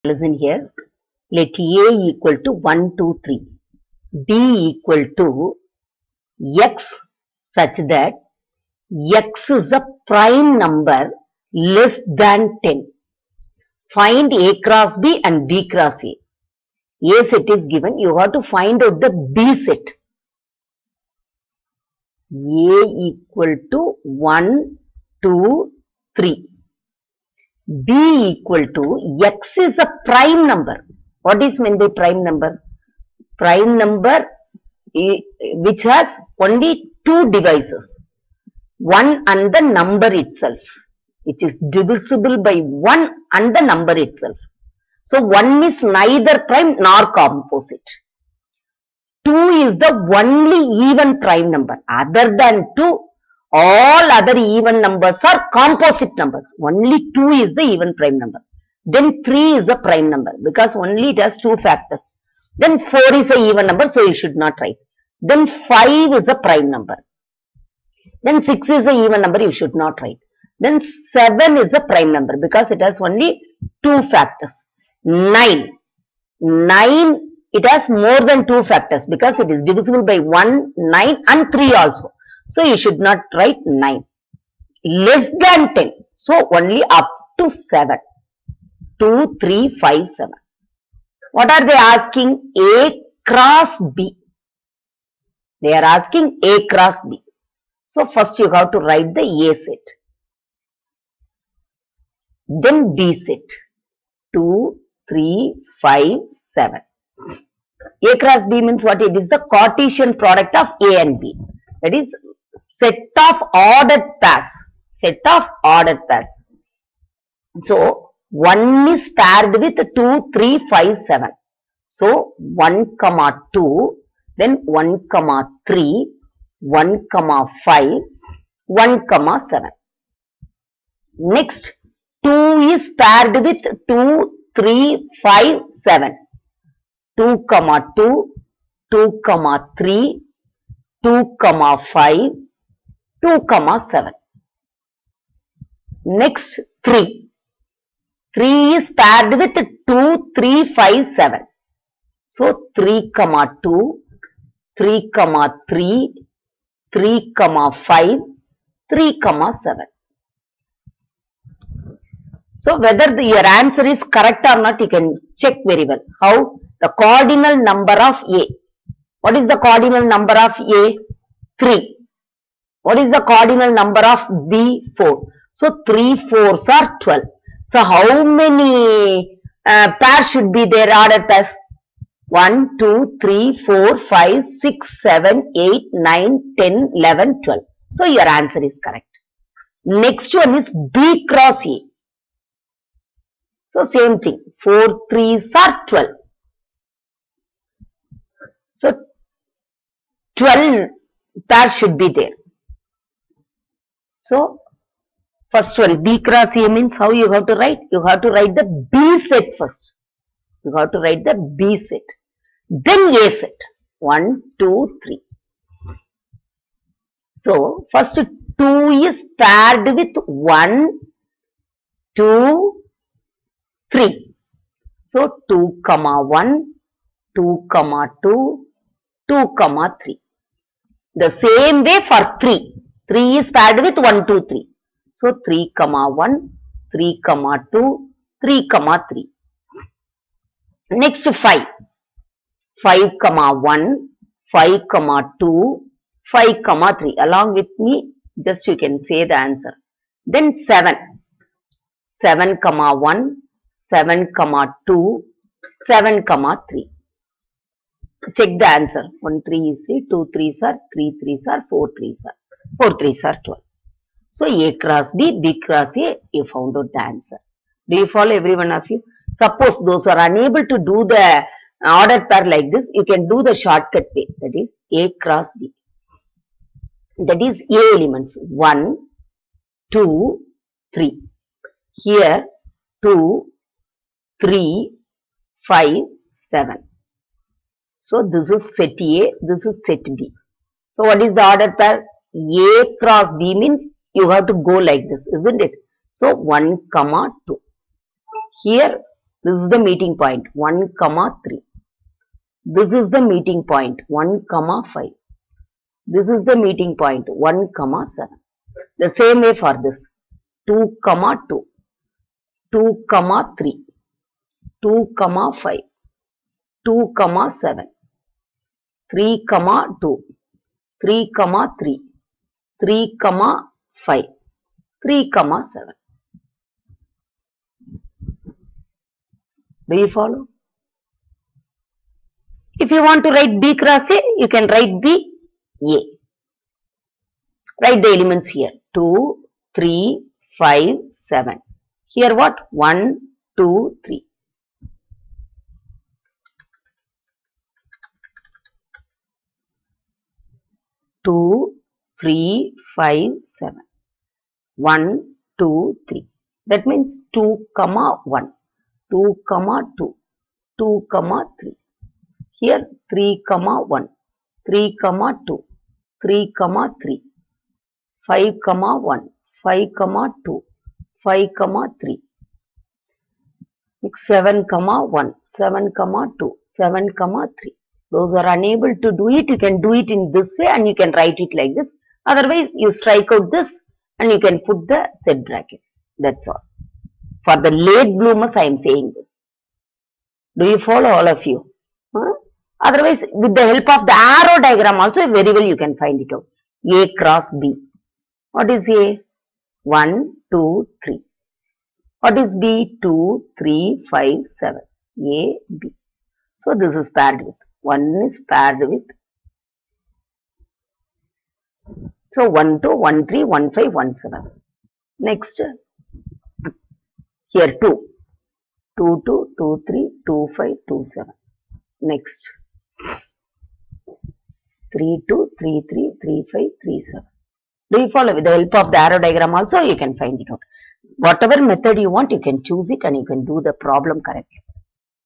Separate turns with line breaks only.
Listen here. Let A equal to 1, 2, 3. B equal to X such that X is a prime number less than 10. Find A cross B and B cross A. A set is given. You have to find out the B set. A equal to 1, 2, 3. B equal to X is a prime number. What is meant by prime number? Prime number which has only two divisors. 1 and the number itself, which is divisible by 1 and the number itself. So 1 is neither prime nor composite. 2 is the only even prime number. Other than 2, all other even numbers are composite numbers. Only 2 is the even prime number. Then 3 is a prime number because only it has 2 factors. Then 4 is a even number, so you should not write. Then 5 is a prime number. Then 6 is a even number, you should not write. Then 7 is a prime number because it has only 2 factors. 9. 9, it has more than 2 factors because it is divisible by 1, 9 and 3 also. So you should not write 9. Less than 10. So only up to 7. 2, 3, 5, 7. What are they asking? A cross B. They are asking A cross B. So first you have to write the A set. Then B set. 2, 3, 5, 7. A cross B means what? It is the Cartesian product of A and B. That is set of ordered pairs. Set of ordered pairs. So 1 is paired with 2, 3, 5, 7. So 1, 2, then 1, 3, 1, 5, 1, 7. Next, 2 is paired with 2, 3, 5, 7. 2, 2, 2, 3, 2, 5, 2, 7. Next, 3. 3 is paired with 2, 3, 5, 7. So 3, 2, 3, 3, 3, 5, 3, 7. So whether your answer is correct or not, you can check very well. How? The cardinal number of A. What is the cardinal number of A? 3. What is the cardinal number of B? 4. So 3 4s are 12. So how many pairs should be there? Ordered pairs. 1, 2, 3, 4, 5, 6, 7, 8, 9, 10, 11, 12. So your answer is correct. Next one is B cross A. So same thing. 4 3s are 12. So 12 pairs should be there. So first one, B cross A means how you have to write? You have to write the B set first. You have to write the B set. Then A set. 1, 2, 3. So first 2 is paired with 1, 2, 3. So 2, 1, 2, 2, 2, 3. The same way for 3. 3 is paired with 1, 2, 3. So 3, 1, 3, 2, 3, 3. Next 5. 5, 1, 5, 2, 5, 3. Along with me, just you can say the answer. Then 7. 7, 1, 7, 2, 7, 3. Check the answer. 1 3 is 3, 2 3s are 3 3s are 4 3s are 4 3s are 12. So A cross B, B cross A, you found out the answer. Do you follow, every one of you? Suppose those who are unable to do the ordered pair like this, you can do the shortcut way. That is A cross B. That is A elements 1, 2, 3. Here 2, 3, 5, 7. So this is set A, this is set B. So what is the ordered pair? A cross B means you have to go like this, isn't it? So 1, 2. Here This is the meeting point 1, 3. This is the meeting point 1, 5. This is the meeting point 1, 7. The same way for this 2, 2, 2, 3, 2, 5, 2, 7, 3, 2, 3, 3, 3, 5, 3, 7. Do you follow? If you want to write B cross A, you can write B, A. Write the elements here. 2, 3, 5, 7. Here what? 1, 2, 3. Two, 3, 5, 7. 1, 2, 3. That means 2, 1. 2, 2, 2, 3. Here 3, 1, 3, 2, 3, 3, 5, 1, 5, 2, 5, 3. 7, 1, 7, 2, 7, 3. Those are unable to do it, you can do it in this way and you can write it like this. Otherwise, you strike out this and you can put the set bracket. That's all. For the late bloomers, I am saying this. Do you follow, all of you? Huh? Otherwise, with the help of the arrow diagram also, very well you can find it out. A cross B. What is A? 1, 2, 3. What is B? 2, 3, 5, 7. A, B. So, this is paired with. 1 is paired with. So, 1, 2, 1, 3, 1, 5, 1, 7. Next, here 2. 2, 2, 2, 3, 2, 5, 2, 7. Next, 3, 2, 3, 3, 3, 5, 3, 7. Do you follow? With the help of the arrow diagram also, you can find it out. Whatever method you want, you can choose it and you can do the problem correctly.